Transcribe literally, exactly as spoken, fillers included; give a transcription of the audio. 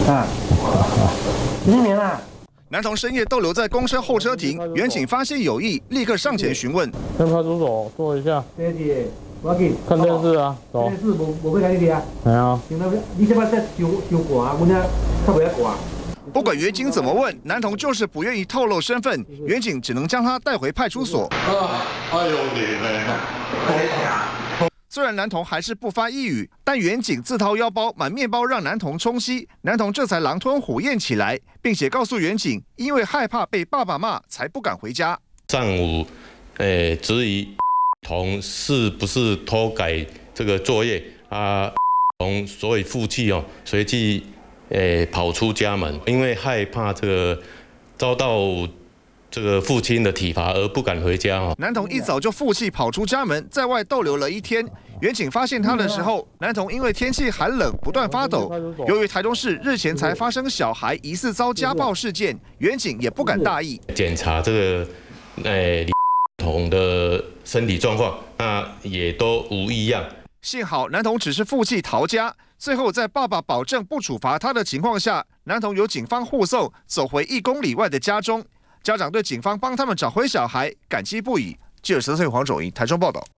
啊，一年啊。 男童深夜逗留在公车候车亭，员警发现有异，立刻上前询问。 跟派出所坐一下。 对对，我要紧。 看电视啊，走。 电视无无要跟你听啊。 系啊。 你这摆在收收寒，阮遐较袂晓寒。 不管员警怎么问，男童就是不愿意透露身份，员警只能将他带回派出所。 啊，哎呦你呢！ 虽然男童还是不发一语，但员警自掏腰包买面包让男童充饥，男童这才狼吞虎咽起来，并且告诉员警，因为害怕被爸爸骂，才不敢回家。 上午，诶、质疑童是不是偷改这个作业啊？童所以负气哦，随即诶、跑出家门，因为害怕这个遭到。 这个父亲的体罚而不敢回家哦。 男童一早就负气跑出家门，在外逗留了一天。员警发现他的时候，男童因为天气寒冷不断发抖。由于台中市日前才发生小孩疑似遭家暴事件，员警也不敢大意。 检查这个诶李童的身体状况，那也都无异样。 幸好男童只是负气逃家，最后在爸爸保证不处罚他的情况下，男童由警方护送走回一公里外的家中。 家长对警方帮他们找回小孩感激不已。记者陈翠黄种仪台中报道。